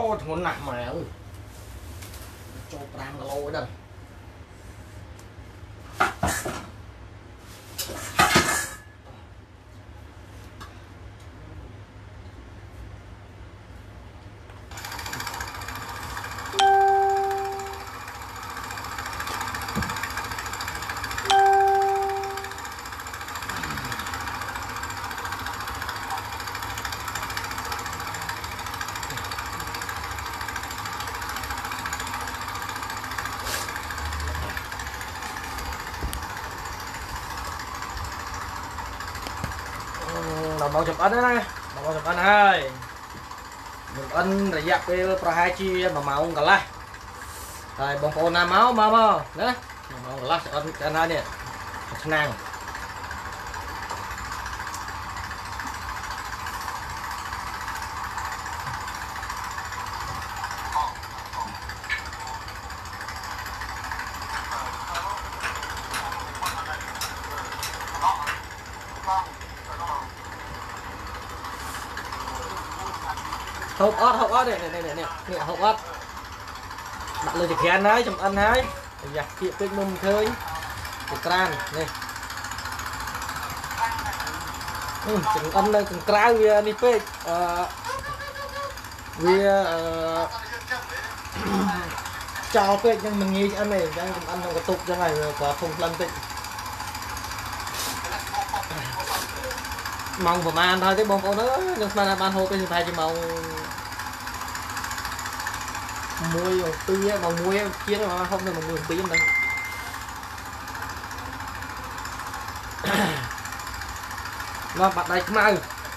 ô thằng nặng mà ơi cho 5 lô đây đồng bào chụp ảnh đó nè, đồng bào chụp ảnh ơi, chụp ảnh là giặc cái pro hai chi mà màu cả lá, rồi bông phô nam máu mà đó, màu cả lá chụp ảnh cái này năng. hộp ớt này hộp ớt đặt lên thì khen đấy chấm ăn đấy giặt kia cái nôm khơi cái can này chấm ăn đây chấm cay vì đi pe vì chào pe nhưng mình nghĩ ăn này đang ăn trong cái tục thế này có không lần tịnh mong của man thôi cái bông cô nữa nhưng mà ban hộp cái thay cho mong muối tươi mà muối chia mà không được một người tí đây nó bắt đây mau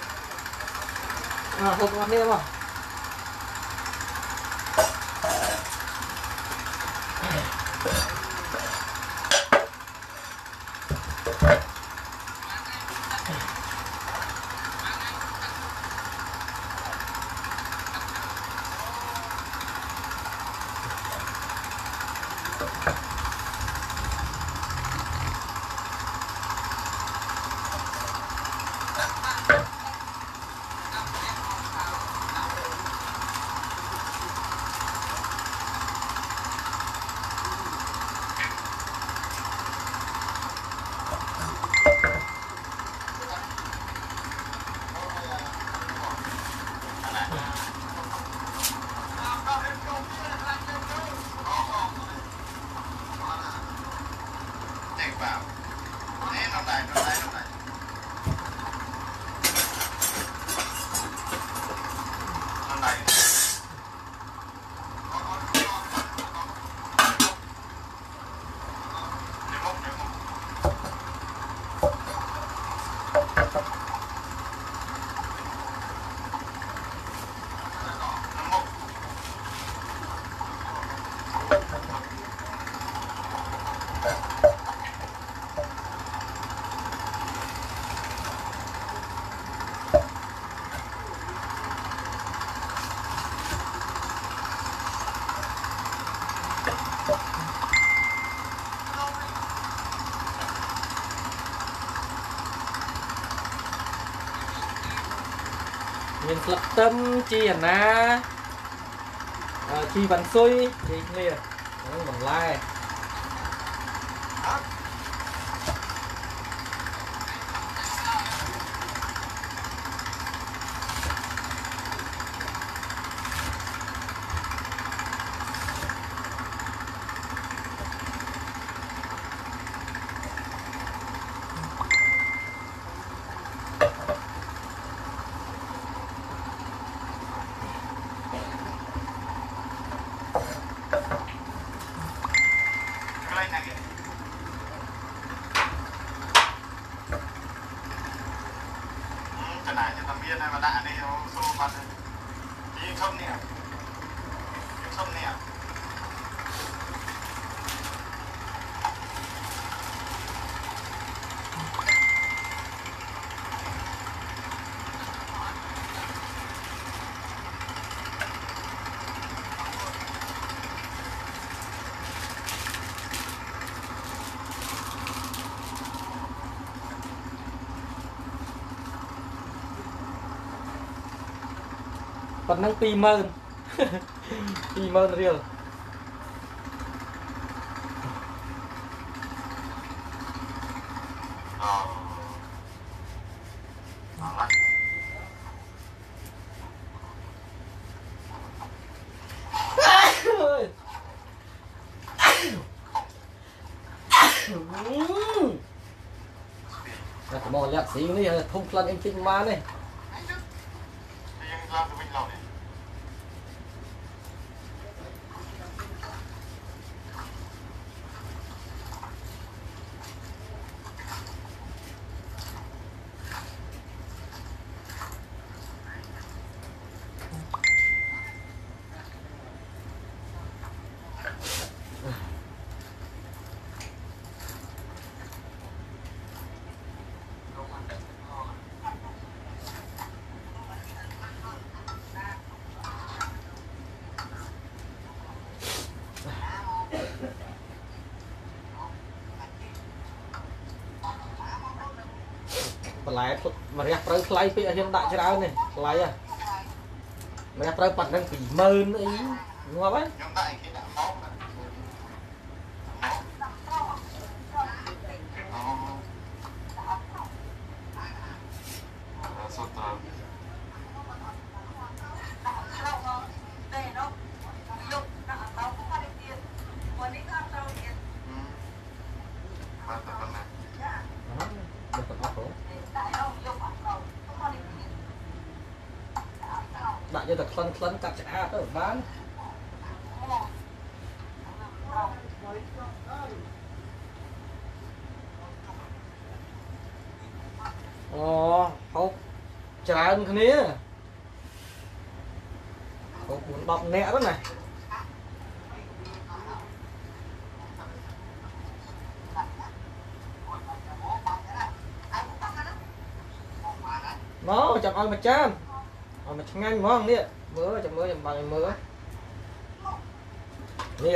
hộp con đi không mình lập tâm chi hẳn na chi văn xuôi chi liền bằng like còn năng 20,000 20,000 រៀលតែមកលាក់ស៊ីនេះធំក្លិនអីជិះមកនេះបន្លែមករះព្រៅថ្លៃពេកឲ្យខ្ញុំដាក់ច្រើននេះថ្លៃហ៎មករះព្រៅប៉ាត់នឹង20,000អីងាប់ហើយខ្ញុំដាក់ឲ្យគេដាក់មកសុទ្ធទៅដាក់យកតែក្លិនកាត់ឆ្អាតទៅបានអូហូបច្រើនគ្នាហូប 4-10 នាក់ទៅណាមកចាំឲ្យមួយចានឲ្យមកឆ្ងាញ់ហ្មងនេះមើលចាំមើលចាំបាញ់មើលនេះ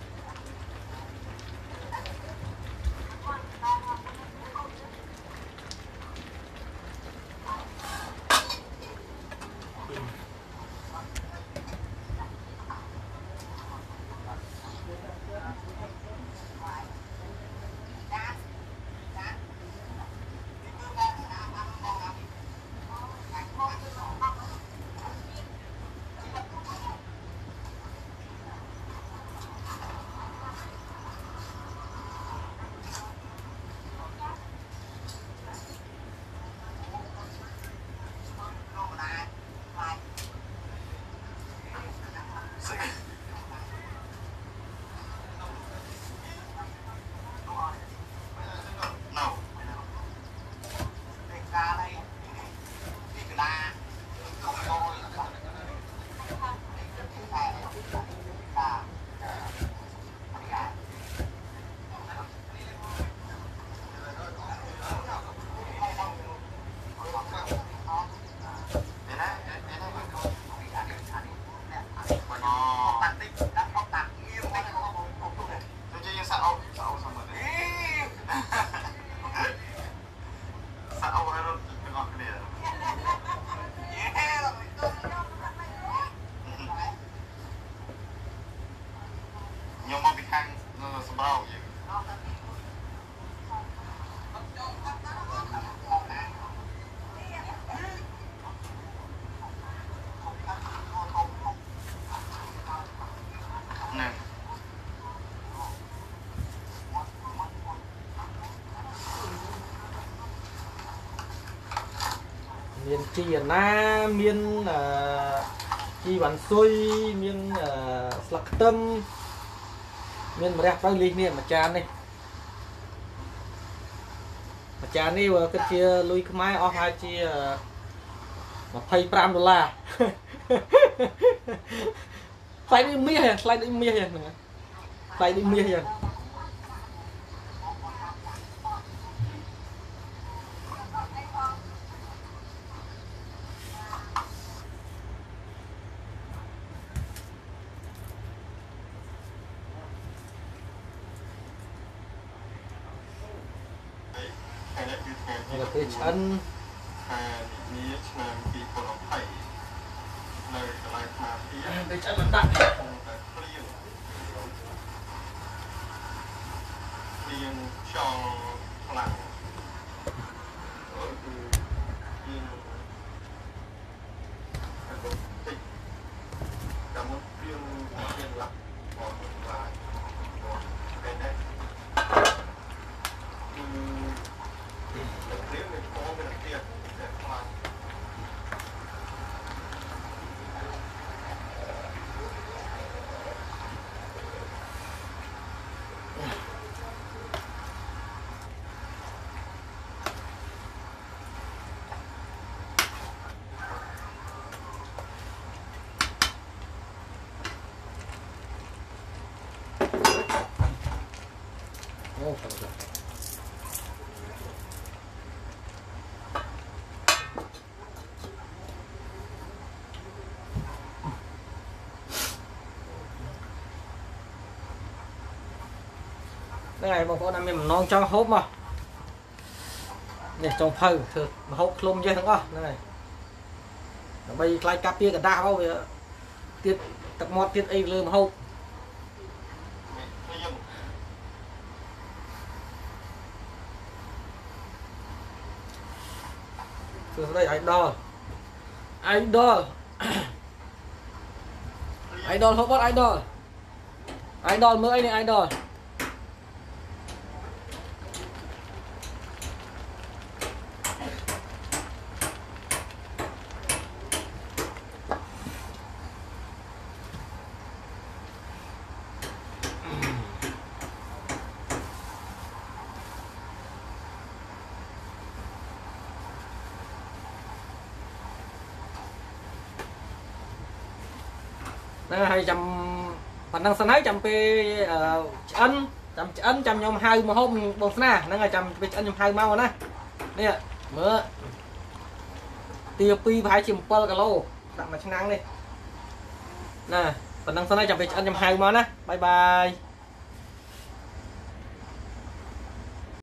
មានជីអាណាមានជីវ៉ាន់ស៊ុយមានស្លឹកខ្ទឹមមានម្រះព្រៅលីងនេះមួយចាននេះមួយចាននេះគិតជាលុយខ្មែរអស់ហើយជា$25ថ្លៃនេះមាសថ្លៃនេះមាសហ្នឹងថ្លៃនេះមាសយ៉ាងគេឆ្អិនខែនេះឆ្នាំ2020នៅកន្លែង Để chân mình đặt cái này bọn con làm mình non cho hốp mà này trong phơi thường hộp lùm dây thằng này bây lại cặp kia cả đa bao vậy tiết tập mót tiết ấy lừa mà hộp từ đây idol idol idol hộp bắt idol idol mới này idol hai trăm phần năng sân ấy trăm pe ăn trăm nhom hai mà hôm bột na năng là trăm pe ăn nhom hai mau nè nè mỡ tiêu pi hai chim pơ cả lô đặt mà năng đi nè phần năng sân ấy trăm pe ăn nhom hai mau nè bye bye.